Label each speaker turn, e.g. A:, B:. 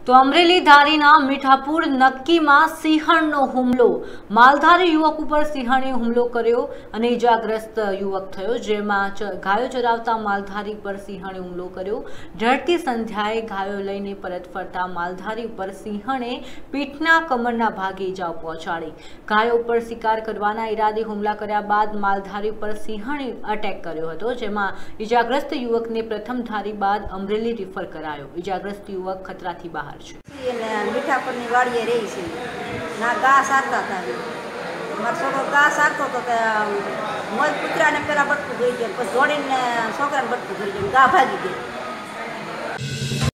A: તો અમરેલી ધારીના મીઠાપુર નક્કીમાં સિંહણનો હુમલો। માલધારી યુવક ઉપર સિંહણે હુમલો કર્યો અને ઇજાગ્રસ્ત યુવક થયો, જેમાં ગાયો ચરાવતા માલધારી પર સિંહણે હુમલો કર્યો। ઢળતી સંધ્યાએ ગાયો લઈને પરત ફરતા માલધારી ઉપર સિંહણે પીઠના કમરના ભાગે ઇજાઓ પહોંચાડી। ગાયો ઉપર શિકાર કરવાના ઈરાદે હુમલા કર્યા બાદ માલધારી ઉપર સિંહણે અટેક કર્યો હતો, જેમાં ઇજાગ્રસ્ત યુવકને પ્રથમ ધારી બાદ અમરેલી રિફર કરાયો। ઇજાગ્રસ્ત યુવક ખતરાથી બહાર
B: मीठापुर वाड़िए रही थी ना गा सारता था मार छोकरो गा सारतो तो मोज पुत्रा ने पेला बटकू गई गयो, दौड़ी ने छोकरा ने बटकू गई गा भागी गई।